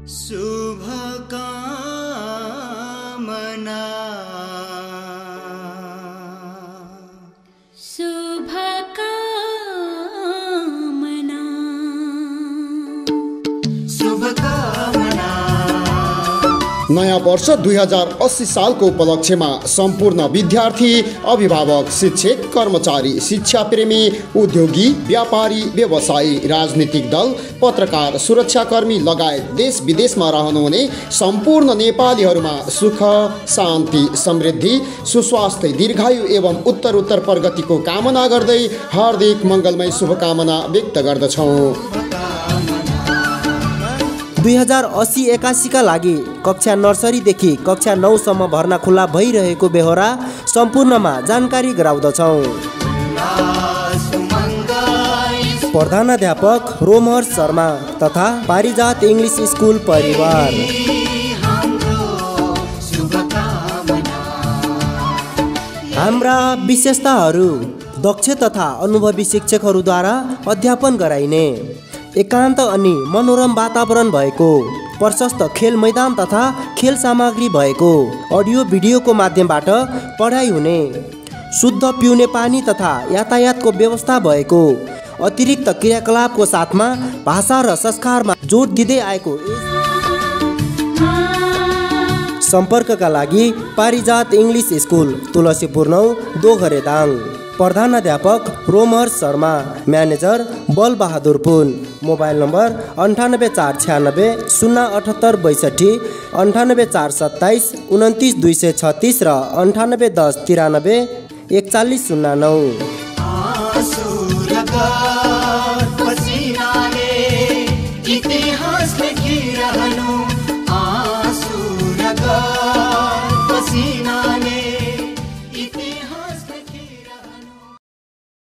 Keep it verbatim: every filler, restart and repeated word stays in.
शुभकामना शुभकामना शुभकामना। नयाँ वर्ष दुई हजार अस्सी सालको उपलक्ष्यमा सम्पूर्ण विद्यार्थी, अभिभावक, शिक्षक, कर्मचारी, शिक्षा प्रेमी, उद्योगी, व्यापारी, व्यवसायी, राजनीतिक दल, पत्रकार, सुरक्षाकर्मी लगायत देश विदेशमा रहनुहुने सम्पूर्ण नेपालीहरूमा सुख, शान्ति, समृद्धि, सुस्वास्थ्य, दीर्घायु एवं उत्तर उत्तर प्रगतिको कामना गर्दै हार्दिक मङ्गलमय शुभकामना व्यक्त गर्दछौँ। दुई हजार अस्सी एकासीका लागि कक्षा नर्सरीदेखि कक्षा नौसम्म भर्ना खुल्ला भइरहेको बेहोरा सम्पूर्णमा जानकारी गराउँदछौँ। प्रधानाध्यापक रोमहर्ष शर्मा तथा पारिजात इङ्ग्लिस स्कुल परिवार। हाम्रा विशेषताहरू दक्ष तथा अनुभवी शिक्षकहरूद्वारा अध्यापन गराइने, एकान्त अनि मनोरम वातावरण भएको, प्रशस्त खेल मैदान तथा खेल सामग्री भएको, अडियो भिडियोको माध्यमबाट पढाइ हुने, शुद्ध पिउने पानी तथा यातायातको व्यवस्था भएको, अतिरिक्त क्रियाकलापको साथमा भाषा र संस्कारमा जोड दिँदै आएको। सम्पर्कका लागि पारिजात इङ्ग्लिस स्कुल, तुलसीपुर नौ, दोघरेदाङ। प्रधानाध्यापक Romharsha Sharma, manager Balbahadur Pun. Mobile number अन्ठानब्बे चार छ्यानब्बे शून्य अठहत्तर बैसठी, अन्ठानब्बे चार सत्ताइस उन्तिस दुई सय छत्तिस र अन्ठानब्बे दस तिरानब्बे एकचालिस शून्य नौ। पसीनाले इतिहास लेखिरहनु